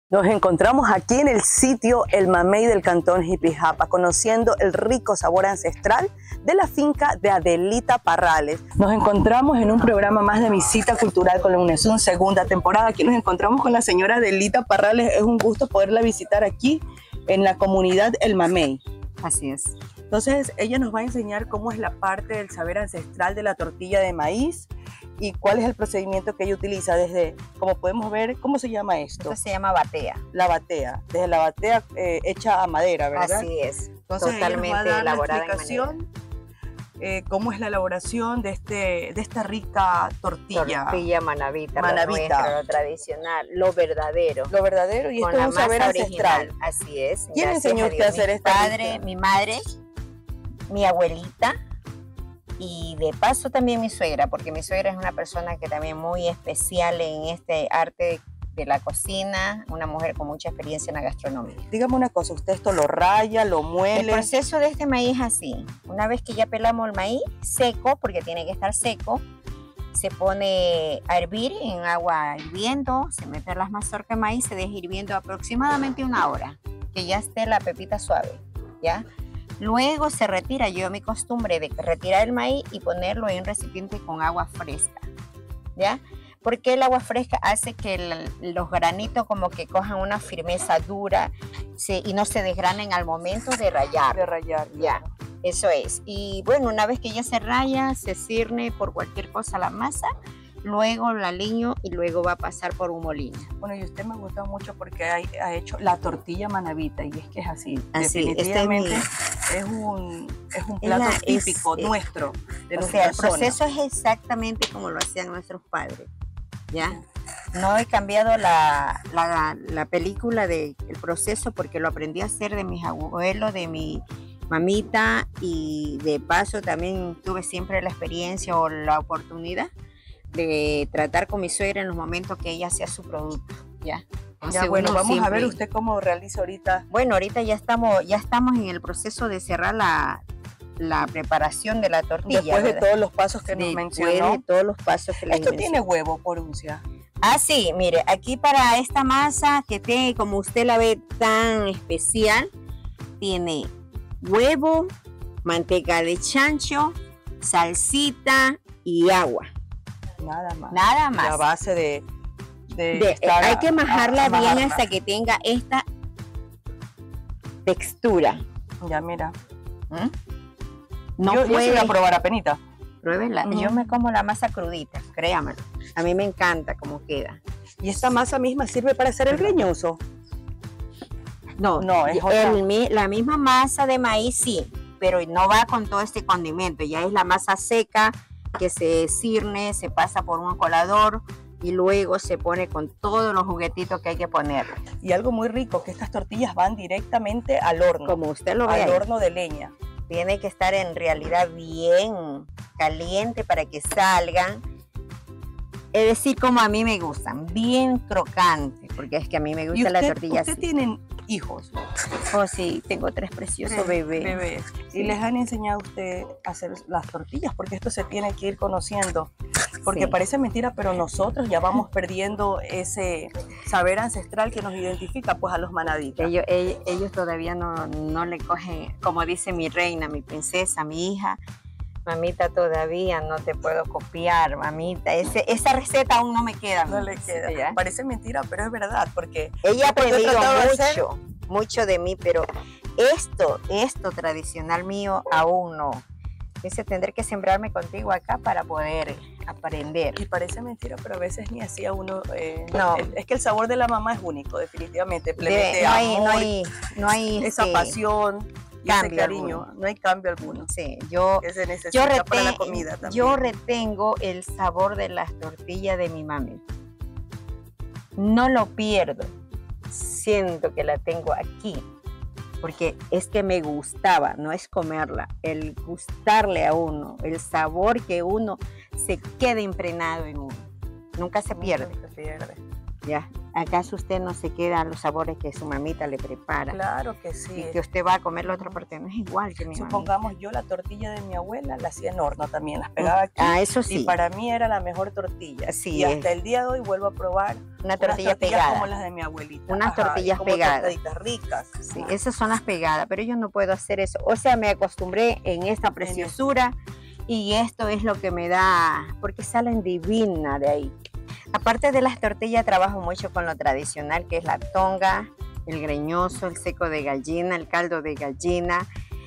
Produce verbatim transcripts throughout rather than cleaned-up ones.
Nos encontramos aquí en el sitio El Mamey del Cantón Jipijapa, conociendo el rico sabor ancestral de la finca de Adelita Parrales. Nos encontramos en un programa más de Visita Cultural con la UNESUN, segunda temporada. Aquí nos encontramos con la señora Adelita Parrales. Es un gusto poderla visitar aquí en la comunidad El Mamey. Así es. Entonces, ella nos va a enseñar cómo es la parte del saber ancestral de la tortilla de maíz y cuál es el procedimiento que ella utiliza desde, como podemos ver, ¿cómo se llama esto? Esto se llama batea. La batea, desde la batea eh, hecha a madera, ¿verdad? Así es, entonces, totalmente ella nos va a dar elaborada la explicación, eh, cómo es la elaboración de, este, de esta rica tortilla. Tortilla manabita, manabita. Lo, nuestro, lo tradicional, lo verdadero. Lo verdadero y con esto es un saber original. ancestral. Así es. ¿Quién enseñó a usted a hacer esto? Mi padre, mi madre, mi abuelita y de paso también mi suegra, porque mi suegra es una persona que también muy especial en este arte de la cocina, una mujer con mucha experiencia en la gastronomía. Dígame una cosa, ¿usted esto lo raya, lo muele? El proceso de este maíz es así. Una vez que ya pelamos el maíz seco, porque tiene que estar seco, se pone a hervir en agua hirviendo, se mete las mazorcas de maíz, se deja hirviendo aproximadamente una hora, que ya esté la pepita suave, ¿ya? Luego se retira, yo mi costumbre de retirar el maíz y ponerlo en un recipiente con agua fresca, ¿ya? Porque el agua fresca hace que el, los granitos como que cojan una firmeza dura se, y no se desgranen al momento de rallar. De rallar. Ya, eso es. Y bueno, una vez que ya se raya, se cierne por cualquier cosa la masa, luego la liño y luego va a pasar por un molino. Bueno, y usted me gusta mucho porque ha, ha hecho la tortilla manabita y es que es así. Así definitivamente este es, mi... es, un, es un plato la, típico es, nuestro. De o nuestra sea, el zona. proceso es exactamente como lo hacían nuestros padres, ¿ya? No he cambiado la, la, la película del proceso porque lo aprendí a hacer de mis abuelos, de mi mamita y de paso también tuve siempre la experiencia o la oportunidad de tratar con mi suegra en los momentos que ella hacía su producto, ¿ya? Ya, bueno, vamos siempre... a ver usted cómo realiza ahorita. Bueno, ahorita ya estamos, ya estamos en el proceso de cerrar la, la preparación de la tortilla. Después de ¿verdad? todos los pasos que Después nos mencionó. de todos los pasos que les Esto mencioné. Tiene huevo, Poruncia. Ah, sí, mire, aquí para esta masa que tiene, como usted la ve tan especial, tiene huevo, manteca de chancho, salsita y agua. Nada más. Nada más. La base de... de, de estar hay que majarla a, a bien majarla. hasta que tenga esta textura. Ya, mira. ¿Mm? No yo, puede... yo voy a probar apenita. Pruébenla. Uh-huh. Yo me como la masa crudita, créamelo. A mí me encanta cómo queda. ¿Y esta masa misma sirve para hacer el greñoso? No, no es otra. El, la misma masa de maíz sí, pero no va con todo este condimento. Ya es la masa seca que se cirne, se pasa por un colador y luego se pone con todos los juguetitos que hay que poner. Y algo muy rico, que estas tortillas van directamente al horno. Como usted lo ve. Al horno de leña. Tiene que estar en realidad bien caliente para que salgan. Es decir, como a mí me gustan, bien crocantes, porque es que a mí me gusta la tortilla así. ¿Usted tienen hijos? Oh, sí, tengo tres preciosos sí, bebés. bebés. Sí. ¿Y les han enseñado a usted a hacer las tortillas? Porque esto se tiene que ir conociendo. Porque sí. Parece mentira, pero nosotros ya vamos perdiendo ese saber ancestral que nos identifica pues a los manaditas. Ellos, ellos, ellos todavía no, no le cogen, como dice mi reina, mi princesa, mi hija. Mamita, todavía no te puedo copiar, mamita. Ese, esa receta aún no me queda. No le queda. ¿Ya? Parece mentira, pero es verdad, porque... Ella ha aprendido mucho, mucho de mí, pero esto, esto tradicional mío aún no. Dice, tendré que sembrarme contigo acá para poder aprender. Y parece mentira, pero a veces ni así a uno... Eh, no. Es que el sabor de la mamá es único, definitivamente. Le mete no, hay, amor, no hay, no hay esa este... pasión... Cambio ese cariño, alguno. No hay cambio alguno. Sí, yo, que se necesita yo, reten, para la comida también. Yo retengo el sabor de las tortillas de mi mami. No lo pierdo. Siento que la tengo aquí. Porque es que me gustaba, no es comerla, el gustarle a uno, el sabor que uno se queda impregnado en uno. Nunca se pierde. Nunca se pierde. Ya. ¿Acaso usted no se queda a los sabores que su mamita le prepara? Claro que sí. Y que usted va a comer la otra parte, no es igual que mi mamá. Supongamos, yo la tortilla de mi abuela la hacía en horno también, las pegaba aquí. Ah, eso sí. Y para mí era la mejor tortilla. Sí, y hasta el día de hoy vuelvo a probar una tortilla unas tortillas pegada. como las de mi abuelita. Unas Ajá, tortillas como pegadas. Tortillitas ricas. Sí, esas son las pegadas, pero yo no puedo hacer eso. O sea, me acostumbré en esta preciosura y esto es lo que me da, porque salen divinas de ahí. Aparte de las tortillas, trabajo mucho con lo tradicional, que es la tonga, el greñoso, el seco de gallina, el caldo de gallina,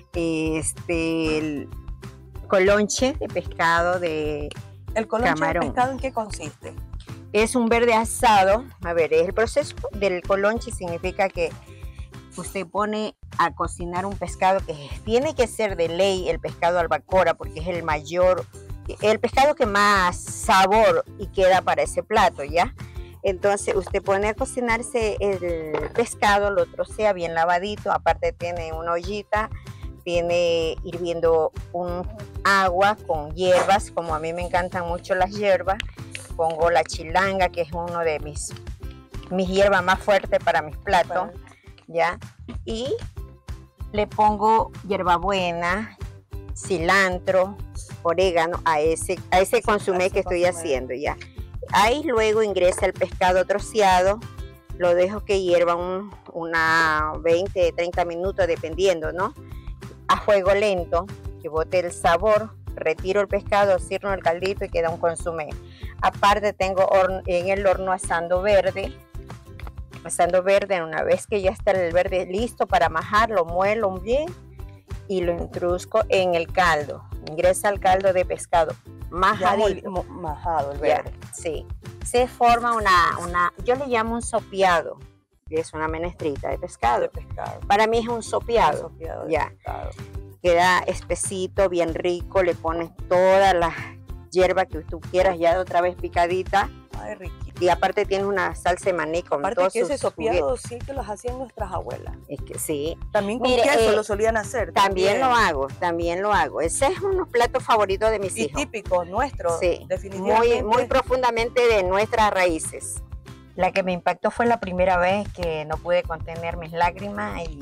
este, el colonche de pescado de ¿El colonche camarón. de pescado en qué consiste? Es un verde asado. A ver, el proceso del colonche significa que usted pone a cocinar un pescado que tiene que ser de ley el pescado albacora, porque es el mayor, el pescado que más sabor y queda para ese plato, ¿ya? Entonces usted pone a cocinarse el pescado, lo trocea bien lavadito, aparte tiene una ollita, tiene hirviendo un agua con hierbas, como a mí me encantan mucho las hierbas. Pongo la chilanga, que es uno de mis, mis hierbas más fuertes para mis platos, ¿ya? Y le pongo hierbabuena, cilantro, orégano a ese, a ese consomé que estoy haciendo, ¿ya? Ahí luego ingresa el pescado troceado, lo dejo que hierva un, una veinte, treinta minutos dependiendo, ¿no? A fuego lento, que bote el sabor, retiro el pescado, sirvo el caldito y queda un consomé. Aparte tengo horno, en el horno asando verde, asando verde, una vez que ya está el verde listo para majar, lo muelo bien y lo introduzco en el caldo. Ingresa el caldo de pescado majadito. Ya, majado el verde. Ya, sí. Se forma una, una, yo le llamo un sopeado, que es una menestrita de pescado. De pescado. Para mí es un sopeado. Un sopeado de ya. pescado. Queda espesito, bien rico, le pones todas las hierbas que tú quieras ya de otra vez picadita. Ay, riquísimo. Y aparte tienes una salsa de maní con aparte todos que ese sus sopeado juguetes. sí que los hacían nuestras abuelas. Es que sí. También con Mire, queso eh, lo solían hacer. También, también lo hago, también lo hago. Ese es uno de los platos favoritos de mis y hijos. típico nuestro, Sí, definitivamente. muy, muy profundamente de nuestras raíces. La que me impactó fue la primera vez que no pude contener mis lágrimas y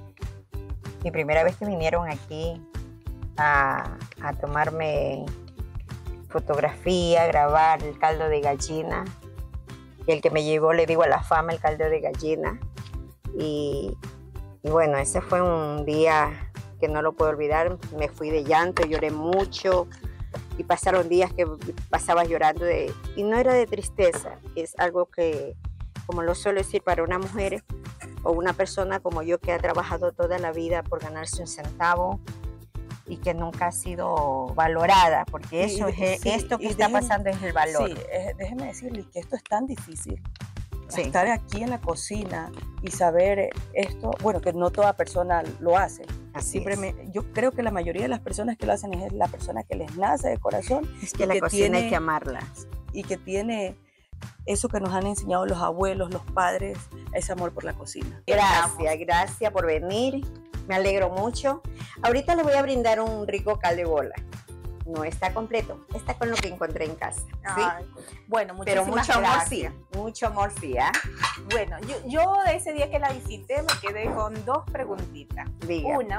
mi primera vez que vinieron aquí a, a tomarme fotografía, grabar el caldo de gallina. Y el que me llevó, le digo a la fama, el caldo de gallina. Y, y bueno, ese fue un día que no lo puedo olvidar. Me fui de llanto, lloré mucho. Y pasaron días que pasaba llorando. De, y no era de tristeza. Es algo que, como lo suelo decir, para una mujer o una persona como yo que ha trabajado toda la vida por ganarse un centavo y que nunca ha sido valorada, porque eso y, es sí, esto que y está déjeme, pasando es el valor. Sí, eh, déjeme decirle que esto es tan difícil. Sí. Estar aquí en la cocina y saber esto, bueno, que no toda persona lo hace. Así Siempre es. me, yo creo que la mayoría de las personas que lo hacen es la persona que les nace de corazón. Es que la que cocina tiene, hay que amarla. Y que tiene eso que nos han enseñado los abuelos, los padres, ese amor por la cocina. Gracias, gracias por venir. Me alegro mucho. Ahorita le voy a brindar un rico caldo de bola. No está completo, está con lo que encontré en casa. ¿Sí? Ay, bueno, muchísimas Pero mucho amor gracias. sí, mucho amor sí, ¿ah? Bueno, yo, yo de ese día que la visité me quedé con dos preguntitas. Diga. Uno,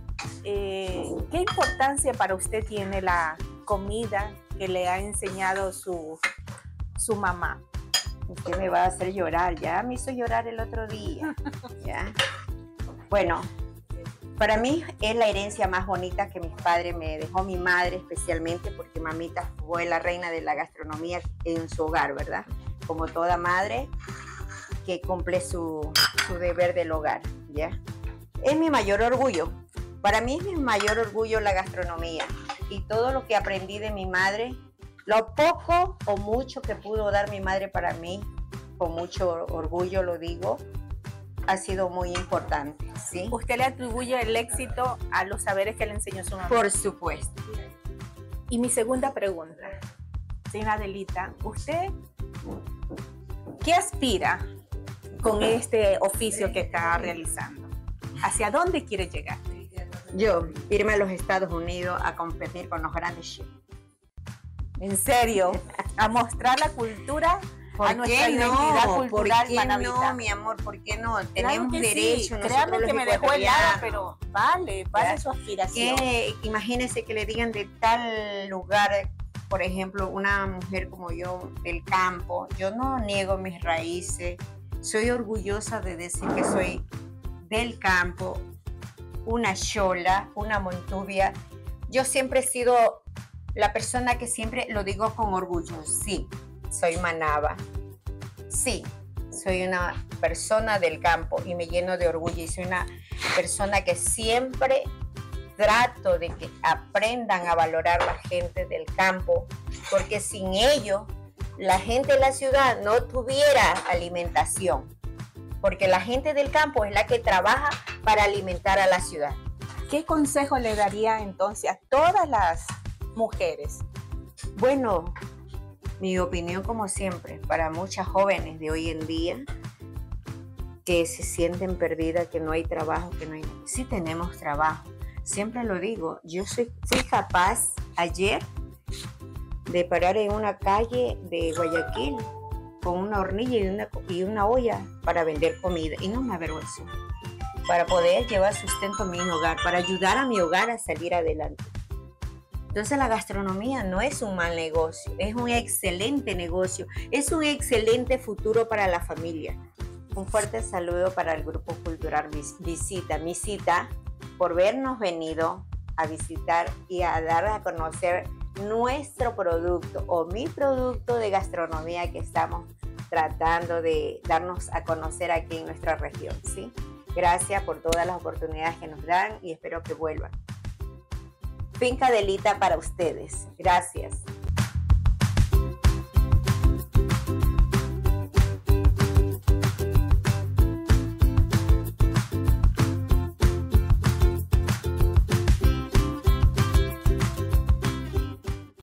eh, ¿qué importancia para usted tiene la comida que le ha enseñado su, su mamá? Usted me va a hacer llorar, ya me hizo llorar el otro día. ¿Ya? Bueno, para mí es la herencia más bonita que mis padres me dejó, mi madre especialmente, porque mamita fue la reina de la gastronomía en su hogar, ¿verdad? Como toda madre que cumple su, su deber del hogar, ¿ya? Es mi mayor orgullo. Para mí es mi mayor orgullo la gastronomía y todo lo que aprendí de mi madre, lo poco o mucho que pudo dar mi madre para mí, con mucho orgullo lo digo, ha sido muy importante, ¿sí? ¿Usted le atribuye el éxito a los saberes que le enseñó su mamá? Por supuesto. Y mi segunda pregunta, señora Adelita, ¿usted qué aspira con este oficio que está realizando? ¿Hacia dónde quiere llegar? Yo, irme a los Estados Unidos a competir con los grandes chefs. En serio, a mostrar la cultura ¿Por nuestra qué identidad no? cultural ¿Por qué manabita. no, mi amor? ¿Por qué no? Claro Tenemos que derecho, sí. nosotros Créame los que me dejó helada, ecuatorianos. pero vale, vale Ya. su aspiración. Que imagínense que le digan de tal lugar, por ejemplo, una mujer como yo del campo, yo no niego mis raíces, soy orgullosa de decir que soy del campo, una chola, una montubia. Yo siempre he sido la persona que siempre lo digo con orgullo, sí, soy manaba, sí, soy una persona del campo y me lleno de orgullo y soy una persona que siempre trato de que aprendan a valorar la gente del campo, porque sin ello la gente de la ciudad no tuviera alimentación, porque la gente del campo es la que trabaja para alimentar a la ciudad. ¿Qué consejo le daría entonces a todas las mujeres? Bueno, mi opinión como siempre, para muchas jóvenes de hoy en día que se sienten perdidas, que no hay trabajo, que no hay... Sí tenemos trabajo, siempre lo digo, yo soy, soy capaz ayer de parar en una calle de Guayaquil con una hornilla y una, y una olla para vender comida y no me avergüenzo, para poder llevar sustento a mi hogar, para ayudar a mi hogar a salir adelante. Entonces la gastronomía no es un mal negocio, es un excelente negocio, es un excelente futuro para la familia. Un fuerte saludo para el Grupo Cultural Visita, Misita, por vernos venido a visitar y a dar a conocer nuestro producto o mi producto de gastronomía que estamos tratando de darnos a conocer aquí en nuestra región, ¿sí? Gracias por todas las oportunidades que nos dan y espero que vuelvan. Finca Adelita para ustedes. Gracias.